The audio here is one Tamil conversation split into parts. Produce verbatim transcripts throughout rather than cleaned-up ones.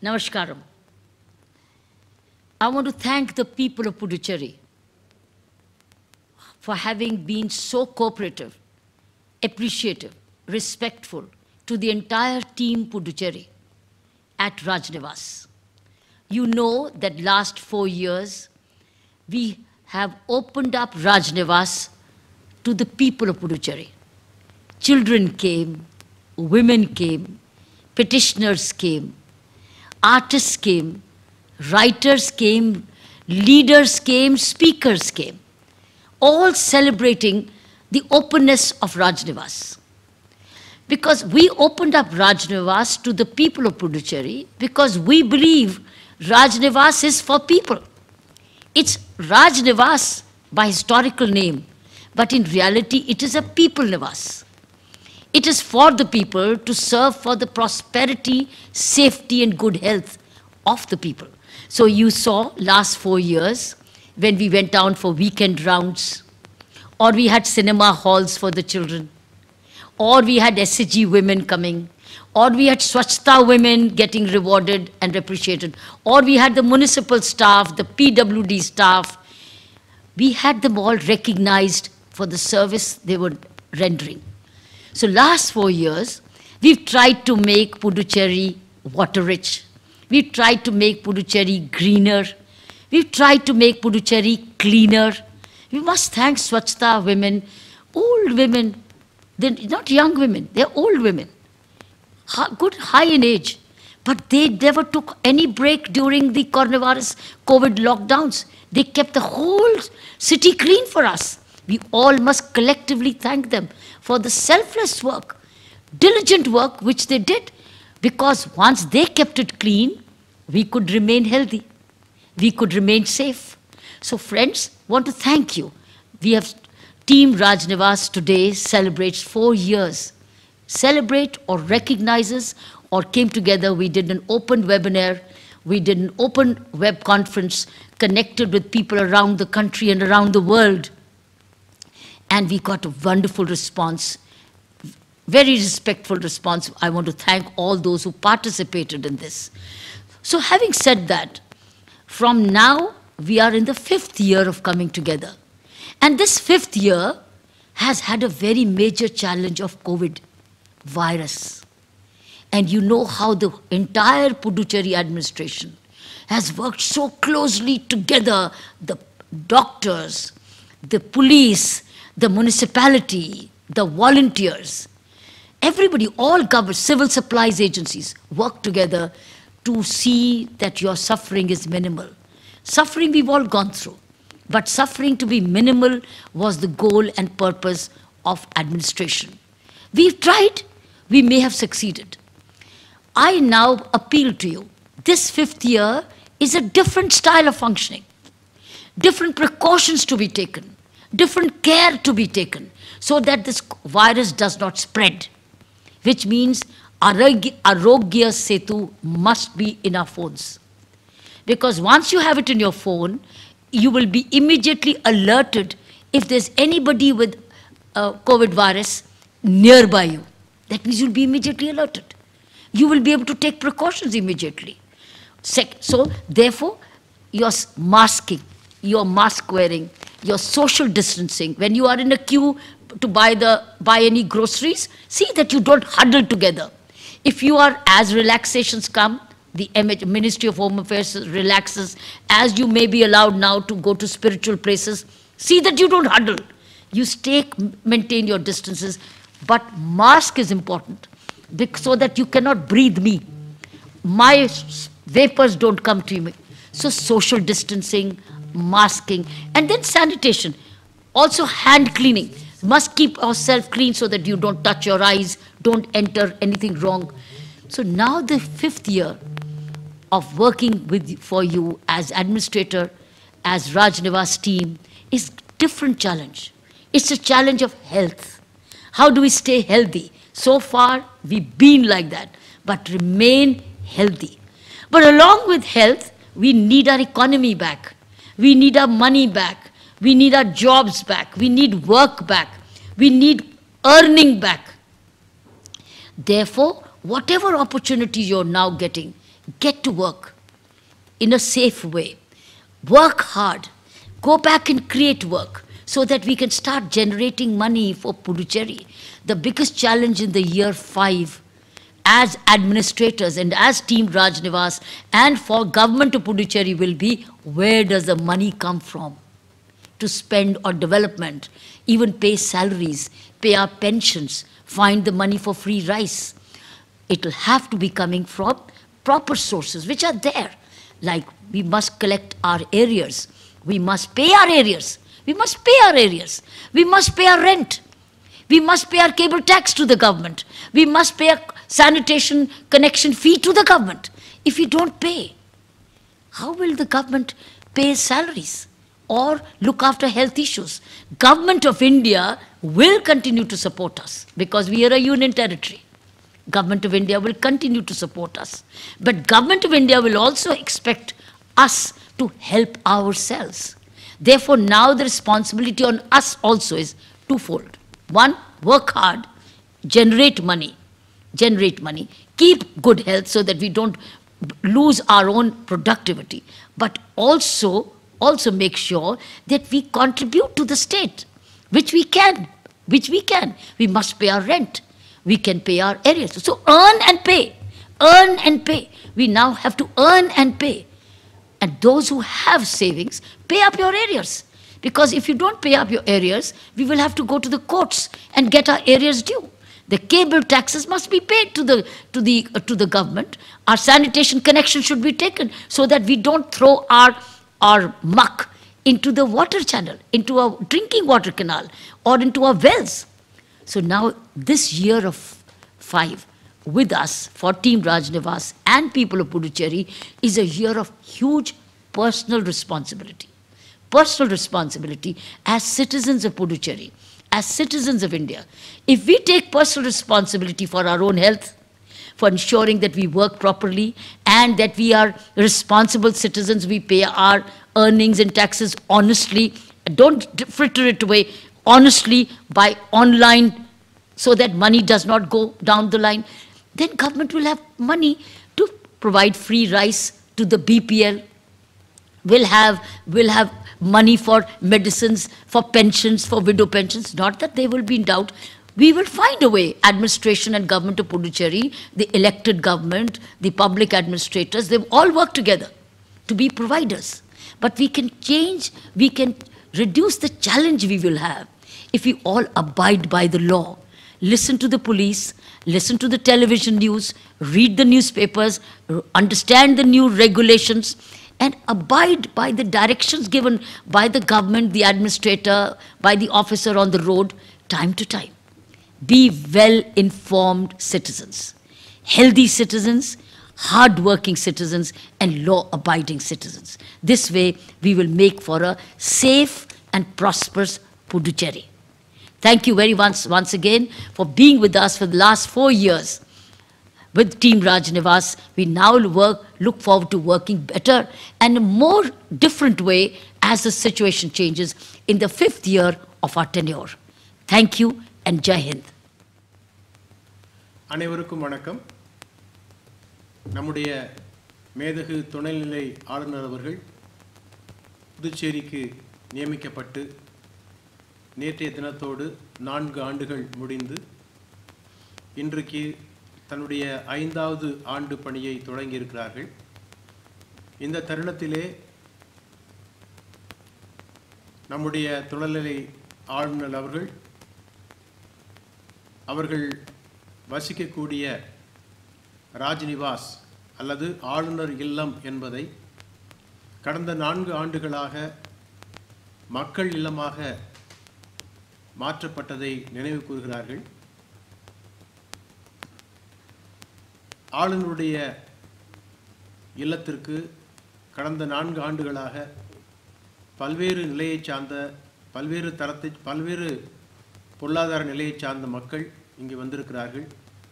Namaskaram. I want to thank the people of Puducherry for having been so cooperative, appreciative, respectful to the entire team Puducherry at Rajnivas. You know that last four years, we have opened up Rajnivas to the people of Puducherry. Children came, women came, petitioners came, artists came, writers came, leaders came, speakers came, all celebrating the openness of Rajnivas. Because we opened up Rajnivas to the people of Puducherry because we believe Rajnivas is for people. It's Rajnivas by historical name, but in reality it is a people nivas. It is for the people to serve for the prosperity, safety and good health of the people. So you saw last four years when we went down for weekend rounds, or we had cinema halls for the children, or we had S C G women coming, or we had Swachhta women getting rewarded and appreciated, or we had the municipal staff, the P W D staff. We had them all recognized for the service they were rendering. So last four years, we've tried to make Puducherry water-rich. We've tried to make Puducherry greener. We've tried to make Puducherry cleaner. We must thank Swachhta women, old women. They're not young women, they're old women. Good, high in age. But they never took any break during the coronavirus COVID lockdowns. They kept the whole city clean for us. We all must collectively thank them for the selfless work, diligent work which they did, because once they kept it clean, we could remain healthy, we could remain safe. So friends, want to thank you. We have Team Rajnivas today celebrates four years. Celebrate or recognizes or came together. We did an open webinar, we did an open web conference, connected with people around the country and around the world. And we got a wonderful response, very respectful response. I want to thank all those who participated in this. So having said that, from now, we are in the fifth year of coming together. And this fifth year has had a very major challenge of COVID virus. And you know how the entire Puducherry administration has worked so closely together, the doctors, the police, the municipality, the volunteers, everybody, all government, civil supplies agencies work together to see that your suffering is minimal. Suffering we've all gone through, but suffering to be minimal was the goal and purpose of administration. We've tried, we may have succeeded. I now appeal to you. This fifth year is a different style of functioning, different precautions to be taken, different care to be taken so that this virus does not spread, which means Arogya Setu must be in our phones. Because once you have it in your phone, you will be immediately alerted if there's anybody with uh, COVID virus nearby you. That means you'll be immediately alerted. You will be able to take precautions immediately. So therefore, your masking, your mask wearing, your social distancing, when you are in a queue to buy, the, buy any groceries, see that you don't huddle together. If you are, as relaxations come, the Ministry of Home Affairs relaxes, as you may be allowed now to go to spiritual places, see that you don't huddle. You stay, maintain your distances, but mask is important so that you cannot breathe me. My vapors don't come to me. So social distancing, masking, and then sanitation. Also hand cleaning. Must keep ourselves clean so that you don't touch your eyes, don't enter anything wrong. So now the fifth year of working with for you as administrator, as Rajnivas team, is different challenge. It's a challenge of health. How do we stay healthy? So far, we've been like that, but remain healthy. But along with health, we need our economy back. We need our money back. We need our jobs back. We need work back. We need earning back. Therefore, whatever opportunities you're now getting, get to work in a safe way. Work hard. Go back and create work so that we can start generating money for Puducherry. The biggest challenge in the year five as administrators and as Team Rajnivas and for government of Puducherry will be, where does the money come from to spend on development, even pay salaries, pay our pensions, find the money for free rice. It will have to be coming from proper sources which are there. Like we must collect our arrears. We must pay our arrears. We must pay our arrears. We must pay our rent. We must pay our cable tax to the government. We must pay a sanitation connection fee to the government. If we don't pay, how will the government pay salaries or look after health issues? Government of India will continue to support us because we are a union territory. Government of India will continue to support us. But Government of India will also expect us to help ourselves. Therefore, now the responsibility on us also is twofold. One, work hard, generate money, generate money, keep good health so that we don't lose our own productivity, but also, also make sure that we contribute to the state, which we can, which we can. We must pay our rent. We can pay our arrears. So earn and pay, earn and pay. We now have to earn and pay. And those who have savings, pay up your arrears. Because if you don't pay up your arrears, we will have to go to the courts and get our arrears due. The cable taxes must be paid to the, to the, uh, to the government. Our sanitation connection should be taken so that we don't throw our, our muck into the water channel, into a drinking water canal, or into our wells. So now this year of five with us for Team Rajnivas and people of Puducherry is a year of huge personal responsibility. Personal responsibility as citizens of Puducherry, as citizens of India. If we take personal responsibility for our own health, for ensuring that we work properly and that we are responsible citizens, we pay our earnings and taxes honestly, don't fritter it away, honestly by online so that money does not go down the line, then government will have money to provide free rice to the B P L, will have, will have money for medicines, for pensions, for widow pensions, not that they will be in doubt. We will find a way, administration and government of Puducherry, the elected government, the public administrators, they all work together to be providers. But we can change, we can reduce the challenge we will have if we all abide by the law. Listen to the police, listen to the television news, read the newspapers, understand the new regulations, and abide by the directions given by the government, the administrator, by the officer on the road, time to time. Be well-informed citizens, healthy citizens, hard-working citizens, and law-abiding citizens. This way, we will make for a safe and prosperous Puducherry. Thank you very once, once again for being with us for the last four years. With Team Rajnivas, we now work, look forward to working better and a more different way as the situation changes in the fifth year of our tenure. Thank you and Jai Hind. அனைவருக்கும் வணக்கம். நம்முடைய மேதகு துணைநிலை ஆளுநர் அவர்கள் புதுச்சேரிக்கு நியமிக்கப்பட்டு நேற்றைய தினத்தோடு நான்கு ஆண்டுகள் முடிந்து இன்றைக்கு தன்னுடைய ஐந்தாவது ஆண்டு பணியை தொடங்கி இருக்கிறார்கள். இந்த தருணத்திலே நம்முடைய துணைநிலை ஆளுநர் அவர்கள் அவர்கள் வசிக்கக்கூடிய ராஜ்நிவாஸ் அல்லது ஆளுநர் இல்லம் என்பதை கடந்த நான்கு ஆண்டுகளாக மக்கள் இல்லமாக மாற்றப்பட்டதை நினைவு கூறுகிறார்கள். ஆளுநருடைய இல்லத்திற்கு கடந்த நான்கு ஆண்டுகளாக பல்வேறு நிலையை சார்ந்த பல்வேறு தரத்தை பல்வேறு பொருளாதார நிலையை சார்ந்த மக்கள் இங்கு வந்திருக்கிறார்கள்.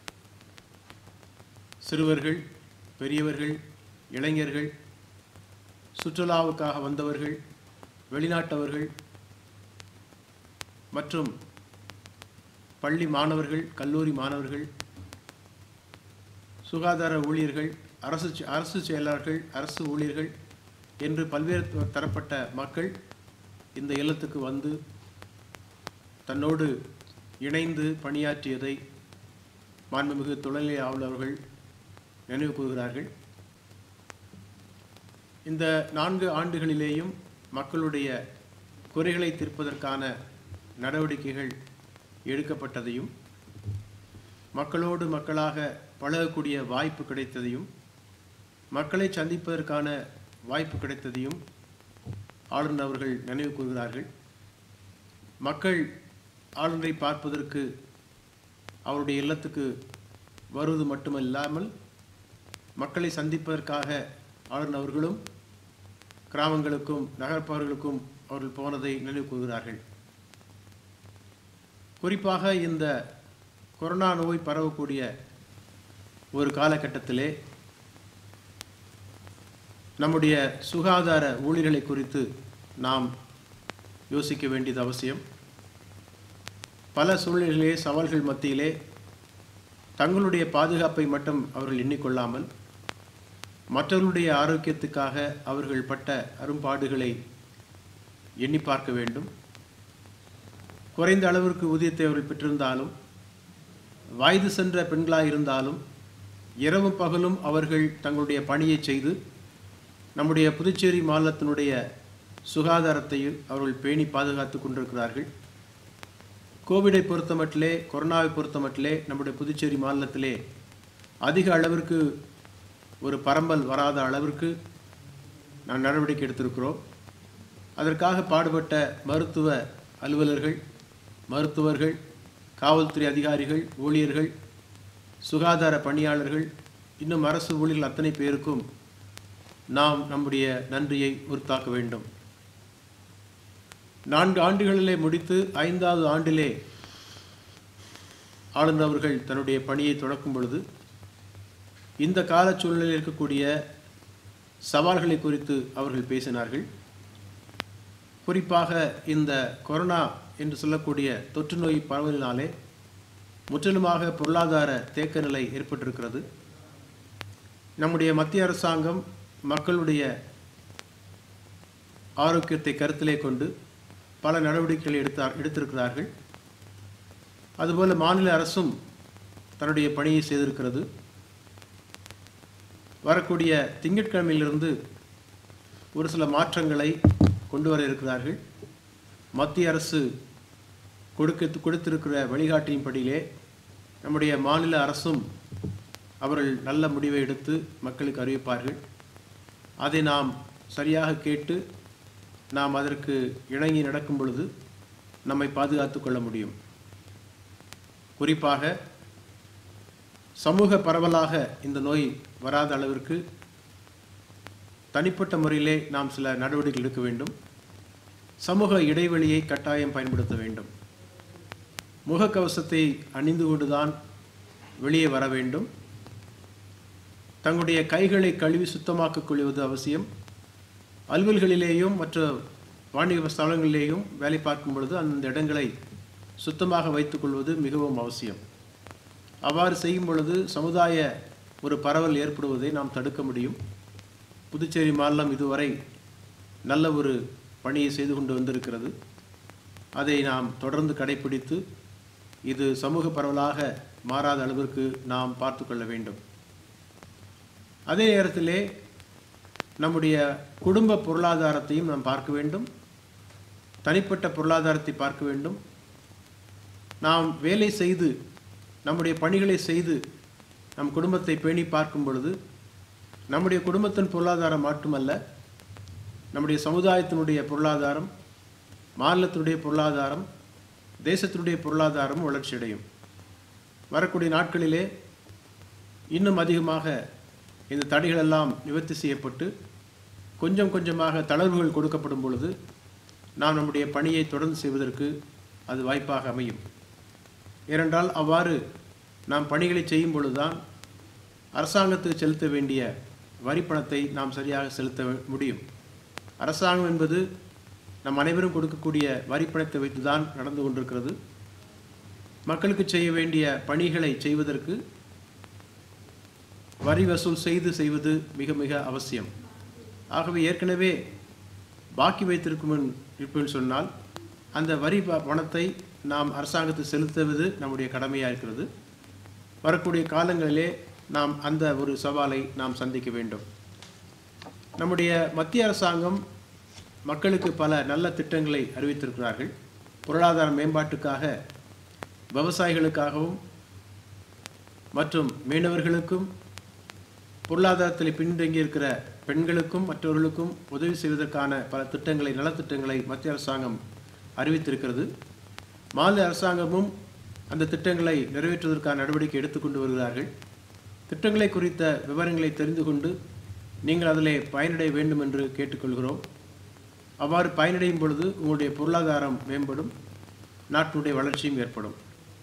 சிறுவர்கள், பெரியவர்கள், இளைஞர்கள், சுற்றுலாவுக்காக வந்தவர்கள், வெளிநாட்டவர்கள் மற்றும் பள்ளி மாணவர்கள், கல்லூரி மாணவர்கள், சுகாதார ஊழியர்கள் அரசு அரசு செயலாளர்கள், அரசு ஊழியர்கள் என்று பல்வேறு தரப்பட்ட மக்கள் இந்த இல்லத்துக்கு வந்து தன்னோடு இணைந்து பணியாற்றியதை மாண்புமிகு துணைநிலை ஆளுநர் அவர்கள் நினைவு கூறுகிறார்கள். இந்த நான்கு ஆண்டுகளிலேயும் மக்களுடைய குறைகளை தீர்ப்பதற்கான நடவடிக்கைகள் எடுக்கப்பட்டதையும், மக்களோடு மக்களாக பழகக்கூடிய வாய்ப்பு கிடைத்ததையும், மக்களை சந்திப்பதற்கான வாய்ப்பு கிடைத்ததையும் ஆளுநர் அவர்கள் நினைவு கூறுகிறார்கள். மக்கள் ஆளுநரை பார்ப்பதற்கு அவருடைய இல்லத்துக்கு வருவது மட்டுமல்லாமல் மக்களை சந்திப்பதற்காக ஆளுநர் அவர்களும் கிராமங்களுக்கும் நகர்ப்புறங்களுக்கும் அவர்கள் போனதை நினைவு கூறுகிறார்கள். குறிப்பாக இந்த கொரோனா நோய் பரவக்கூடிய ஒரு காலகட்டத்திலே நம்முடைய சுகாதார ஊழியர்களை குறித்து நாம் யோசிக்க வேண்டியது அவசியம். பல சூழ்நிலைகளிலே சவால்கள் மத்தியிலே தங்களுடைய பாதுகாப்பை மட்டும் அவர்கள் எண்ணிக்கொள்ளாமல் மற்றவர்களுடைய ஆரோக்கியத்துக்காக அவர்கள் பட்ட அரும்பாடுகளை எண்ணி பார்க்க வேண்டும். குறைந்த அளவிற்கு ஊதியத்தை அவர்கள் பெற்றிருந்தாலும், வயது சென்ற பெண்களாக இருந்தாலும், இரவும் பகலும் அவர்கள் தங்களுடைய பணியை செய்து நம்முடைய புதுச்சேரி மாநிலத்தினுடைய சுகாதாரத்தையும் அவர்கள் பேணி பாதுகாத்து கொண்டிருக்கிறார்கள். கோவிடை பொறுத்தமட்டிலே, கொரோனாவை பொறுத்தமட்டிலே நம்முடைய புதுச்சேரி மாநிலத்திலே அதிக அளவிற்கு ஒரு பரம்பல் வராத அளவிற்கு நாம் நடவடிக்கை எடுத்திருக்கிறோம். அதற்காக பாடுபட்ட மருத்துவ அலுவலர்கள், மருத்துவர்கள், காவல்துறை அதிகாரிகள், ஊழியர்கள், சுகாதார பணியாளர்கள், இன்னும் அரசு ஊழியர்கள் அத்தனை பேருக்கும் நாம் நம்முடைய நன்றியை உறுத்தாக்க வேண்டும். நான்கு ஆண்டுகளிலே முடித்து ஐந்தாவது ஆண்டிலே ஆளுநர் அவர்கள் தன்னுடைய பணியை தொடக்கும் பொழுது இந்த கால சூழ்நிலையில் இருக்கக்கூடிய சவால்களை குறித்து அவர்கள் பேசினார்கள். குறிப்பாக இந்த கொரோனா என்று சொல்லக்கூடிய தொற்று நோய் பரவலினாலே முற்றிலுமாக பொருளாதார தேக்க நிலை ஏற்பட்டிருக்கிறது. நம்முடைய மத்திய அரசாங்கம் மக்களுடைய ஆரோக்கியத்தை கருத்திலே கொண்டு பல நடவடிக்கைகளை எடுத்தார் எடுத்திருக்கிறார்கள். அதுபோல மாநில அரசும் தன்னுடைய பணியை செய்திருக்கிறது. வரக்கூடிய திங்கட்கிழமையிலிருந்து ஒரு சில மாற்றங்களை கொண்டு வர இருக்கிறார்கள். மத்திய அரசு கொடுக்க கொடுத்திருக்கிற வழிகாட்டின்படியிலே நம்முடைய மாநில அரசும் அவர்கள் நல்ல முடிவை எடுத்து மக்களுக்கு அறிவிப்பார்கள். அதை நாம் சரியாக கேட்டு நாம் அதற்கு இணங்கி நடக்கும் பொழுது நம்மை பாதுகாத்து கொள்ள முடியும். குறிப்பாக சமூக பரவலாக இந்த நோய் வராத அளவிற்கு தனிப்பட்ட முறையிலே நாம் சில நடவடிக்கைகள் எடுக்க வேண்டும். சமூக இடைவெளியை கட்டாயம் பயன்படுத்த வேண்டும். முகக்கவசத்தை அணிந்து கொண்டுதான் வெளியே வர வேண்டும். தங்களுடைய கைகளை கழுவி சுத்தமாக்கிக் கொள்வது அவசியம். அலுவல்களிலேயும் மற்ற வாணிப ஸ்தலங்களிலேயும் வேலை பார்க்கும் பொழுது அந்த இடங்களை சுத்தமாக வைத்துக் கொள்வது மிகவும் அவசியம். அவ்வாறு செய்யும் பொழுது சமுதாய ஒரு பரவல் ஏற்படுவதை நாம் தடுக்க முடியும். புதுச்சேரி மாநிலம் இதுவரை நல்ல ஒரு பணியை செய்து கொண்டு வந்திருக்கிறது. அதை நாம் தொடர்ந்து கடைபிடித்து இது சமூக பரவலாக மாறாத அளவிற்கு நாம் பார்த்து கொள்ள வேண்டும். அதே நேரத்திலே நம்முடைய குடும்ப பொருளாதாரத்தையும் நாம் பார்க்க வேண்டும். தனிப்பட்ட பொருளாதாரத்தை பார்க்க வேண்டும். நாம் வேலை செய்து நம்முடைய பணிகளை செய்து நம் குடும்பத்தை பேணி பார்க்கும் பொழுது நம்முடைய குடும்பத்தின் பொருளாதாரம் மட்டுமல்ல, நம்முடைய சமுதாயத்தினுடைய பொருளாதாரம், மாநிலத்தினுடைய பொருளாதாரம், தேசத்தினுடைய பொருளாதாரம் வளர்ச்சியடையும். வரக்கூடிய நாட்களிலே இன்னும் அதிகமாக இந்த தடைகளெல்லாம் நிவர்த்தி செய்யப்பட்டு கொஞ்சம் கொஞ்சமாக தளர்வுகள் கொடுக்கப்படும் பொழுது நாம் நம்முடைய பணியை தொடர்ந்து செய்வதற்கு அது வாய்ப்பாக அமையும். ஏனென்றால் அவ்வாறு நாம் பணிகளை செய்யும் பொழுதுதான் அரசாங்கத்துக்கு செலுத்த வேண்டிய வரிப்பணத்தை நாம் சரியாக செலுத்த முடியும். அரசாங்கம் என்பது நம் அனைவரும் கொடுக்கக்கூடிய வரிப்பணத்தை வைத்து தான் நடந்து கொண்டிருக்கிறது. மக்களுக்கு செய்ய வேண்டிய பணிகளை செய்வதற்கு வரி வசூல் செய்து செய்வது மிக மிக அவசியம். ஆகவே ஏற்கனவே பாக்கி வைத்திருக்கும் இருப்பேன்னு சொன்னால் அந்த வரி பணத்தை நாம் அரசாங்கத்துக்கு செலுத்துவது நம்முடைய கடமையாக இருக்கிறது. வரக்கூடிய காலங்களிலே நாம் அந்த ஒரு சவாலை நாம் சந்திக்க வேண்டும். நம்முடைய மத்திய அரசாங்கம் மக்களுக்கு பல நல்ல திட்டங்களை அறிவித்திருக்கிறார்கள். பொருளாதார மேம்பாட்டுக்காக, விவசாயிகளுக்காகவும் மற்றும் மீனவர்களுக்கும், பொருளாதாரத்தில் பின்தங்கி இருக்கிற பெண்களுக்கும் மற்றவர்களுக்கும் உதவி செய்வதற்கான பல திட்டங்களை, நலத்திட்டங்களை மத்திய அரசாங்கம் அறிவித்திருக்கிறது. மாநில அரசாங்கமும் அந்த திட்டங்களை நிறைவேற்றுவதற்கான நடவடிக்கை எடுத்துக்கொண்டு வருகிறார்கள். திட்டங்களை குறித்த விவரங்களை தெரிந்து கொண்டு நீங்கள் அதிலே பயனடைய வேண்டும் என்று கேட்டுக்கொள்கிறோம். அவ்வாறு பயனடையும் பொழுது உங்களுடைய பொருளாதாரம் மேம்படும், நாட்டினுடைய வளர்ச்சியும் ஏற்படும்.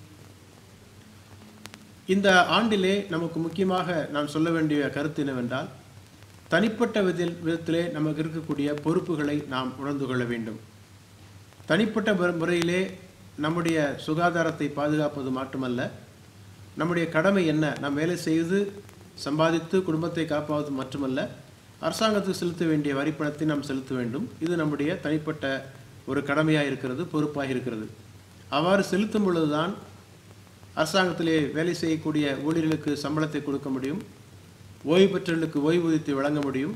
இந்த ஆண்டிலே நமக்கு முக்கியமாக நான் சொல்ல வேண்டிய கருத்து என்னவென்றால், தனிப்பட்ட விதத்தில் விதத்திலே நமக்கு இருக்கக்கூடிய பொறுப்புகளை நாம் உணர்ந்து கொள்ள வேண்டும். தனிப்பட்ட முறையிலே நம்முடைய சுகாதாரத்தை பாதுகாப்பது மட்டுமல்ல, நம்முடைய கடமை என்ன, நாம் வேலை செய்து சம்பாதித்து குடும்பத்தை காப்பாவது மட்டுமல்ல, அரசாங்கத்துக்கு செலுத்த வேண்டிய வரிப்பணத்தை நாம் செலுத்த வேண்டும். இது நம்முடைய தனிப்பட்ட ஒரு கடமையாக இருக்கிறது, பொறுப்பாக இருக்கிறது. அவ்வாறு செலுத்தும் பொழுதுதான் அரசாங்கத்திலே வேலை செய்யக்கூடிய ஊழியர்களுக்கு சம்பளத்தை கொடுக்க முடியும், ஓய்வு பெற்றவர்களுக்கு ஓய்வூதியத்தை வழங்க முடியும்.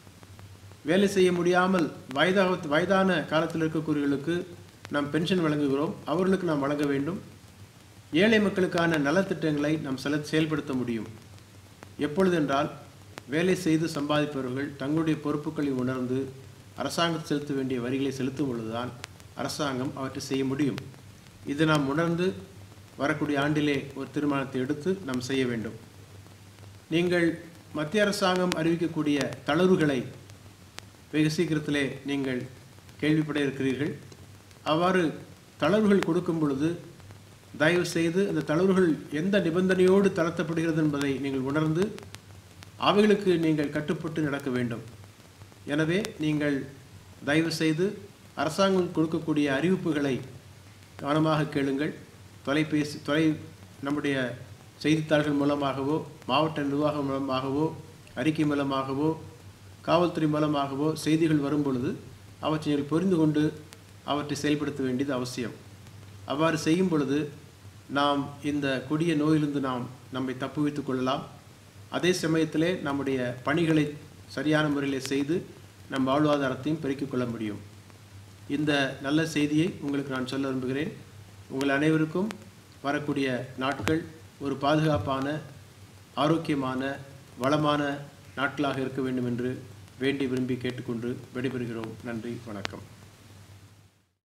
வேலை செய்ய முடியாமல் வயதாக வயதான காலத்தில் இருக்கக்கூடியவர்களுக்கு நாம் பென்ஷன் வழங்குகிறோம், அவர்களுக்கு நாம் வழங்க வேண்டும். ஏழை மக்களுக்கான நலத்திட்டங்களை நாம் செல செயல்படுத்த முடியும். எப்பொழுதென்றால், வேலை செய்து சம்பாதிப்பவர்கள் தங்களுடைய பொறுப்புகளை உணர்ந்து அரசாங்கம் செலுத்த வேண்டிய வரிகளை செலுத்தும் பொழுதுதான் அரசாங்கம் அவற்றை செய்ய முடியும். இதை நாம் உணர்ந்து வரக்கூடிய ஆண்டிலே ஒரு தீர்மானத்தை எடுத்து நாம் செய்ய வேண்டும். நீங்கள் மத்திய அரசாங்கம் அறிவிக்கக்கூடிய தளர்வுகளை வெகு சீக்கிரத்திலே நீங்கள் கேள்விப்பட இருக்கிறீர்கள். அவ்வாறு தளர்வுகள் கொடுக்கும் பொழுது தயவு செய்து அந்த தளர்வுகள் எந்த நிபந்தனையோடு தளர்த்தப்படுகிறது என்பதை நீங்கள் உணர்ந்து அவைகளுக்கு நீங்கள் கட்டுப்பட்டு நடக்க வேண்டும். எனவே நீங்கள் தயவு செய்து அரசாங்கம் கொடுக்கக்கூடிய அறிவிப்புகளை கவனமாக கேளுங்கள். தொலைபேசி தொலை நம்முடைய செய்தித்தாள்கள் மூலமாகவோ, மாவட்ட நிர்வாகம் மூலமாகவோ, அறிக்கை மூலமாகவோ, காவல்துறை மூலமாகவோ செய்திகள் வரும் பொழுது அவற்றை நீங்கள் புரிந்து கொண்டு அவற்றை செயல்படுத்த வேண்டியது அவசியம். அவ்வாறு செய்யும் பொழுது நாம் இந்த கொடிய நோயிலிருந்து நாம் நம்மை தப்புவித்துக் கொள்ளலாம். அதே சமயத்திலே நம்முடைய பணிகளை சரியான முறையில் செய்து நம் வாழ்வாதாரத்தையும் பெருக்கிக் கொள்ள முடியும். இந்த நல்ல செய்தியை உங்களுக்கு நான் சொல்ல விரும்புகிறேன். உங்கள் அனைவருக்கும் வரக்கூடிய நாட்கள் ஒரு பாதுகாப்பான, ஆரோக்கியமான, வளமான நாட்களாக இருக்க வேண்டும் என்று வேண்டி விரும்பி கேட்டுக்கொண்டு விடைபெறுகிறோம். நன்றி, வணக்கம்.